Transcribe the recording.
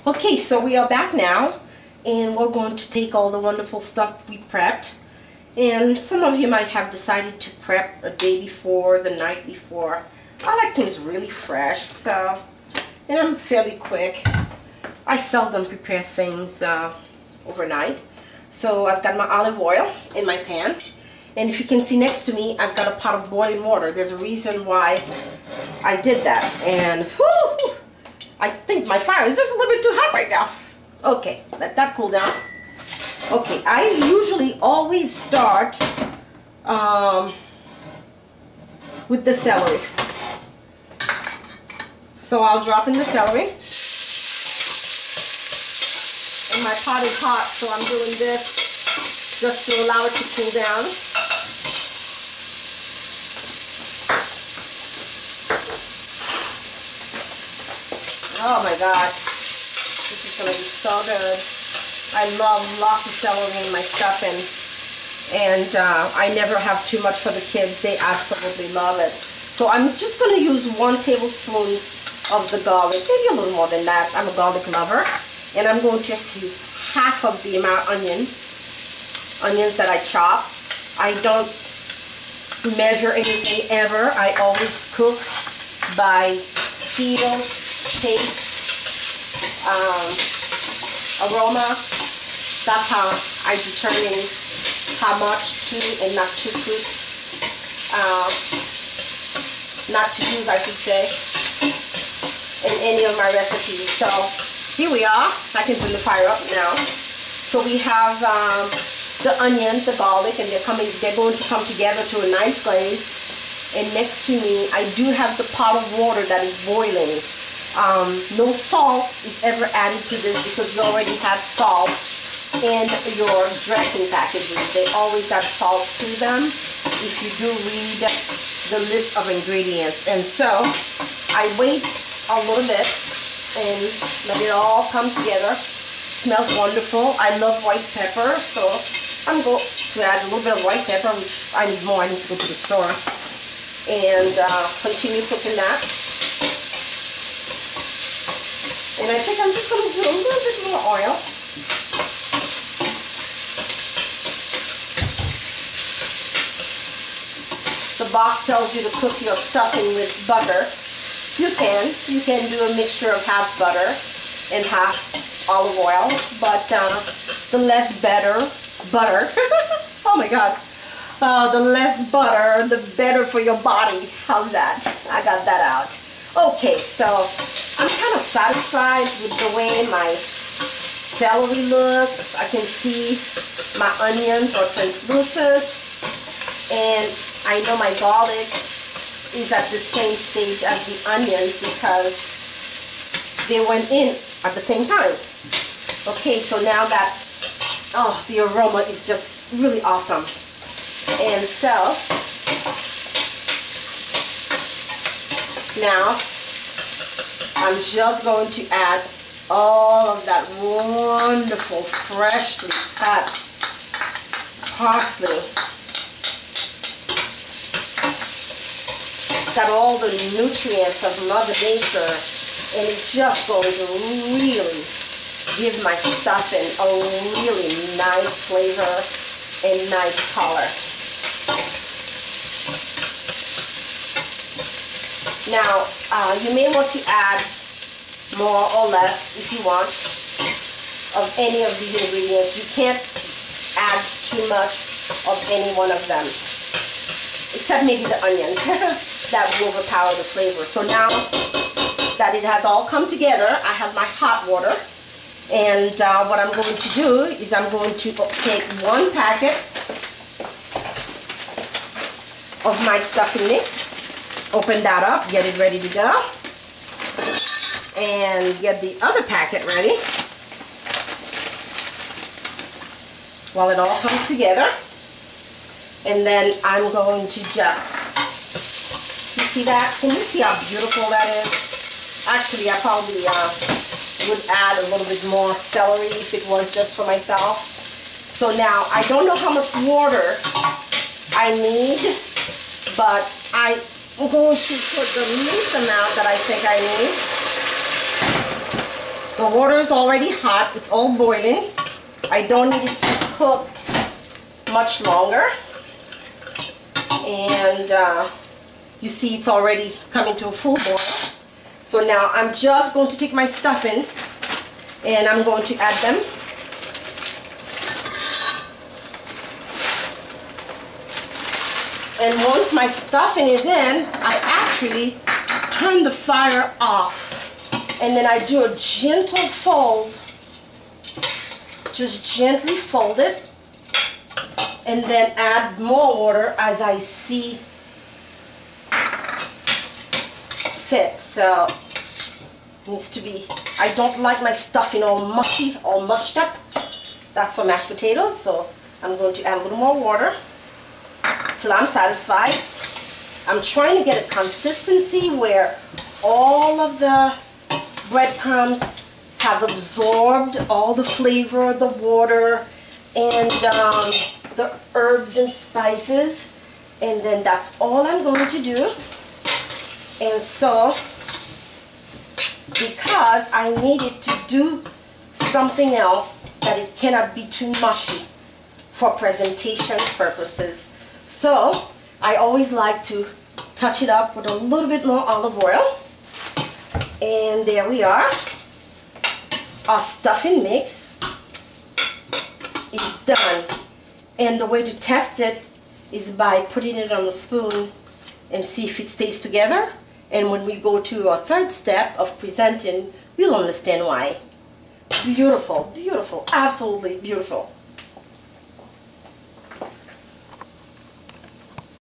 Okay, so we are back now, and we're going to take all the wonderful stuff we prepped. And some of you might have decided to prep a day before, the night before. I like things really fresh, so, and I'm fairly quick. I seldom prepare things overnight. So I've got my olive oil in my pan. And if you can see next to me, I've got a pot of boiling water. There's a reason why I did that. And whoo, I think my fire is just a little bit too hot right now. Okay, let that cool down. Okay, I usually always start with the celery. So I'll drop in the celery. And my pot is hot, so I'm doing this just to allow it to cool down. Oh my God, this is going to be so good. I love lots of celery in my stuffing, and I never have too much for the kids. They absolutely love it. So I'm just going to use 1 tablespoon of the garlic, maybe a little more than that. I'm a garlic lover. And I'm going to use half of the amount of onions that I chop. I don't measure anything ever. I always cook by feel, taste, aroma. That's how I determine how much to and not to cook, not to use, I should say, in any of my recipes. So here we are. I can turn the fire up now. So we have the onions, the garlic, and they're going to come together to a nice glaze. And next to me, I do have the pot of water that is boiling. No salt is ever added to this because you already have salt in your dressing packages. They always add salt to them if you do read the list of ingredients. And so I wait a little bit and let it all come together. Smells wonderful. I love white pepper, so I'm going to add a little bit of white pepper, which I need more. I need to go to the store. And continue cooking that. And I think I'm just going to do a little bit more oil. The box tells you to cook your stuffing with butter. You can do a mixture of half butter and half olive oil, but the less butter, oh my God, the less butter, the better for your body. How's that? I got that out. Okay, so I'm kind of satisfied with the way my celery looks. I can see my onions are translucent, and I know my garlic is at the same stage as the onions because they went in at the same time. Okay, so now that, oh, the aroma is just really awesome. And so, now, I'm just going to add all of that wonderful, freshly cut parsley. Got all the nutrients of Mother Nature, and it's just going to really give my stuffing a really nice flavor and nice color. Now, you may want to add more or less, if you want, of any of these ingredients. You can't add too much of any one of them, except maybe the onions. That will overpower the flavor. So now that it has all come together, I have my hot water, and what I'm going to do is I'm going to take 1 packet of my stuffing mix, open that up, get it ready to go, and get the other packet ready while it all comes together. And then I'm going to just, you see that? Can you see how beautiful that is? Actually, I probably would add a little bit more celery if it was just for myself. So now, I don't know how much water I need, but I'm going to put the least amount that I think I need. The water is already hot. It's all boiling. I don't need it to cook much longer. And you see it's already coming to a full boil. So now I'm just going to take my stuffing and I'm going to add them. And once my stuffing is in, I actually turn the fire off. And then I do a gentle fold. Just gently fold it. And then add more water as I see fit. So it needs to be, I don't like my stuffing all mushy, all mushed up. That's for mashed potatoes. So I'm going to add a little more water till I'm satisfied. I'm trying to get a consistency where all of the breadcrumbs have absorbed all the flavor, the water, and the herbs and spices. And then that's all I'm going to do. And so, because I needed to do something else, that it cannot be too mushy for presentation purposes. So I always like to touch it up with a little bit more olive oil. And there we are. Our stuffing mix is done. And the way to test it is by putting it on a spoon and see if it stays together. And when we go to our third step of presenting, we'll understand why. Beautiful, beautiful, absolutely beautiful.